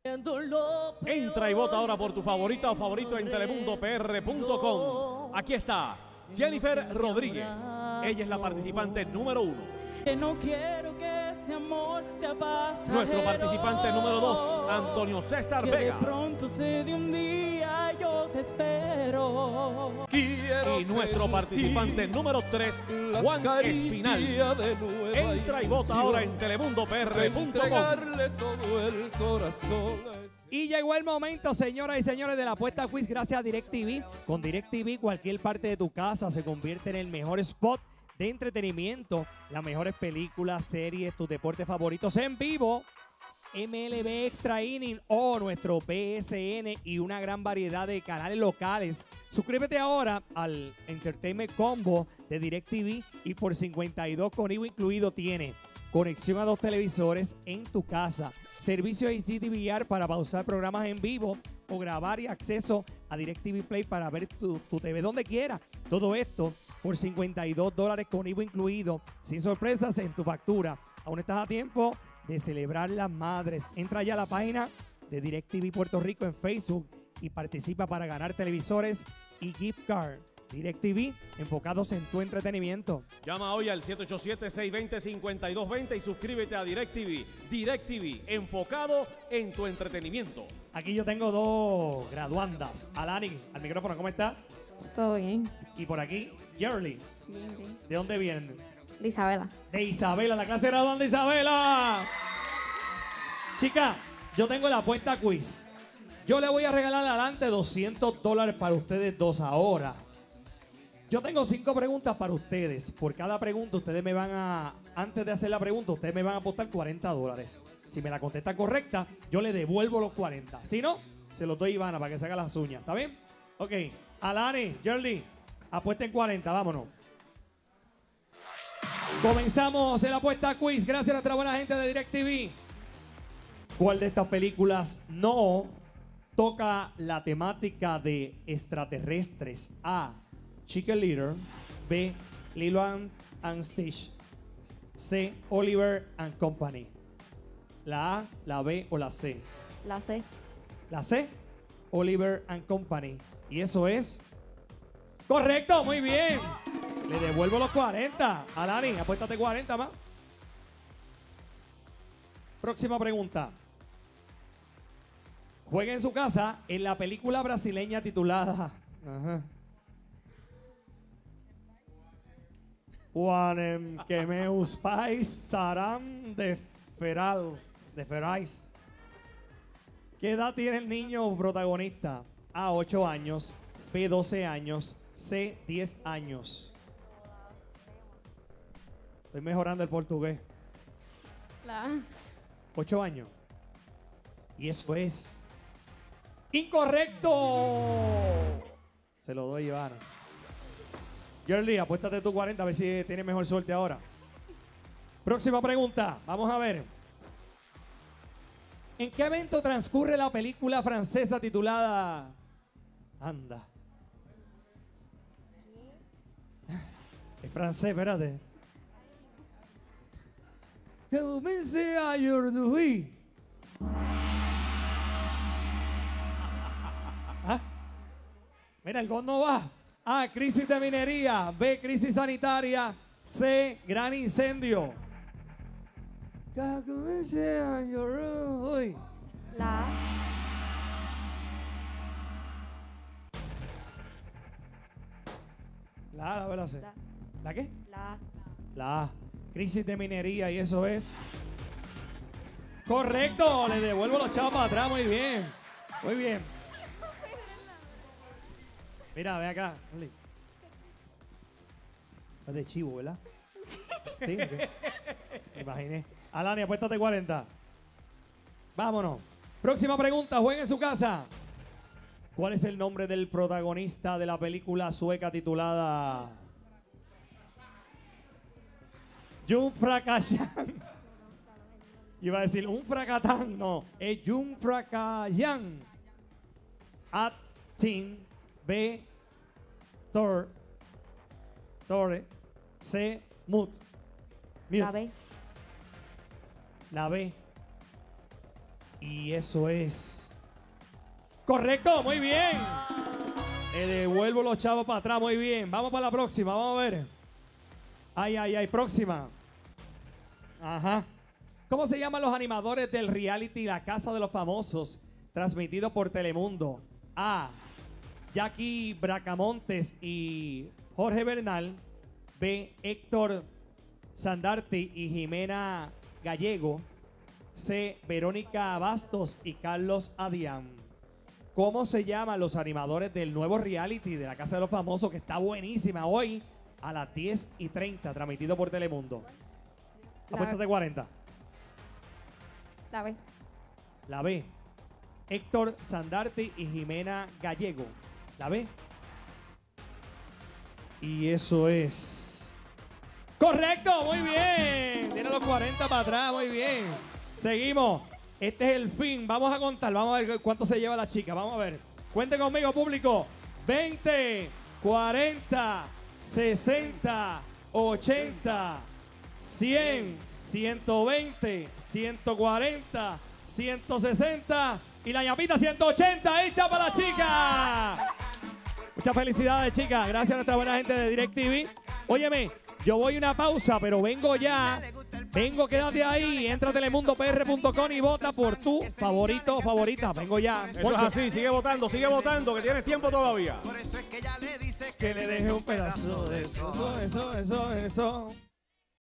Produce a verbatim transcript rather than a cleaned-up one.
Entra y vota ahora por tu favorita o favorito en telemundo p r punto com. Aquí está Jennifer Rodríguez. Ella es la participante número uno. Que no quiero que este amor sea pasajero. Nuestro participante número dos, Antonio César que Vega. de pronto se de un día yo te espero. Quiero y nuestro participante número tres, Juan Espinal. Entra y vota ahora en telemundo p r punto com. Y llegó el momento, señoras y señores, de la apuesta quiz gracias a DirecTV. Con DirecTV, cualquier parte de tu casa se convierte en el mejor spot de entretenimiento. Las mejores películas, series, tus deportes favoritos en vivo, M L B Extra Inning o nuestro P S N y una gran variedad de canales locales. Suscríbete ahora al Entertainment Combo de DirecTV y por cincuenta y dos con I V A incluido tiene conexión a dos televisores en tu casa, servicio H D D V R para pausar programas en vivo o grabar y acceso a DirecTV Play para ver tu, tu T V donde quiera. Todo esto por cincuenta y dos dólares con I V A incluido, sin sorpresas en tu factura. Aún estás a tiempo de celebrar las madres. Entra ya a la página de DirecTV Puerto Rico en Facebook y participa para ganar televisores y gift card. DirecTV, enfocados en tu entretenimiento. Llama hoy al siete ocho siete, seis dos cero, cinco dos dos cero y suscríbete a DirecTV. DirecTV, enfocado en tu entretenimiento. Aquí yo tengo dos graduandas. Alani, al micrófono, ¿cómo está? Todo bien. Y por aquí, Yerly. Bien, bien. ¿De dónde vienen? De Isabela. De Isabela, la clase graduanda de Isabela. Chica, yo tengo la apuesta quiz. Yo le voy a regalar adelante doscientos dólares para ustedes dos ahora. Yo tengo cinco preguntas para ustedes. Por cada pregunta ustedes me van a, antes de hacer la pregunta, ustedes me van a apostar cuarenta dólares. Si me la contesta correcta, yo le devuelvo los cuarenta. Si no, se los doy a Ivana para que se haga las uñas. ¿Está bien? Ok. Alani, Yerly, apuesten cuarenta, vámonos. Comenzamos el apuesta quiz. Gracias a nuestra buena gente de DirecTV. ¿Cuál de estas películas no toca la temática de extraterrestres? A. Chicken Little. B. Lilo and, and Stitch. C. Oliver and Company. La A, la B o la C. La C. La C. Oliver and Company. Y eso es correcto, muy bien. Le devuelvo los cuarenta. Alani, apuéstate cuarenta más. Próxima pregunta. Juega en su casa en la película brasileña titulada Ajá. Juanem que meus pais serán de feral, de ferais. ¿Qué edad tiene el niño protagonista? A, ocho años. B, doce años. C, diez años. Estoy mejorando el portugués. La ocho años. Y eso es incorrecto. Se lo doy, Ivana. Yerly, apuéstate tu cuarenta a ver si tienes mejor suerte ahora. Próxima pregunta. Vamos a ver. ¿En qué evento transcurre la película francesa titulada Anda? Es francés, espérate. Que comience a aujourd'hui. ¿Ah? Mira, el gol no va. A, crisis de minería. B, crisis sanitaria. C, gran incendio. Que comience a aujourd'hui. La La A, la B, la C. La. ¿La qué? La La A. Crisis de minería y eso es correcto. Le devuelvo los chavos para atrás. Muy bien. Muy bien. Mira, ve acá. Es de chivo, ¿verdad? Sí, okay. Me imaginé. Alani, apuéstate cuarenta. Vámonos. Próxima pregunta. Juega en su casa. ¿Cuál es el nombre del protagonista de la película sueca titulada Jungfraujochen? Iba a decir un fracatán, no, es Jungfraujochen. A, Tim. B, Thor. Torre. C, Mut. La B. La B. Y eso es correcto, muy bien. Le devuelvo los chavos para atrás, muy bien. Vamos para la próxima, vamos a ver. Ay, ay, ay, próxima. Ajá. ¿Cómo se llaman los animadores del reality La Casa de los Famosos, transmitido por Telemundo? A. Jackie Bracamontes y Jorge Bernal. B. Héctor Sandarti y Jimena Gallego. C. Verónica Bastos y Carlos Adián. ¿Cómo se llaman los animadores del nuevo reality de La Casa de los Famosos, que está buenísima hoy a las diez y treinta, transmitido por Telemundo? La Apuéstate B. cuarenta. La B. La B. Héctor Sandarti y Jimena Gallego. La B. Y eso es correcto, muy bien. Tiene los cuarenta para atrás, muy bien. Seguimos. Este es el fin. Vamos a contar. Vamos a ver cuánto se lleva la chica. Vamos a ver. Cuenten conmigo, público. veinte, cuarenta, sesenta, ochenta, cien, ciento veinte, ciento cuarenta, ciento sesenta y la ñapita ciento ochenta. Ahí está para la chica. Muchas felicidades, chicas. Gracias a nuestra buena gente de DirecTV. Óyeme, yo voy a una pausa, pero vengo ya. Vengo, quédate ahí. Entra a telemundo p r punto com y vota por tu favorito o favorita. Vengo ya. Eso es así. Sigue votando, sigue votando, que tienes tiempo todavía. Que le deje un pedazo de eso, eso, eso, eso, eso.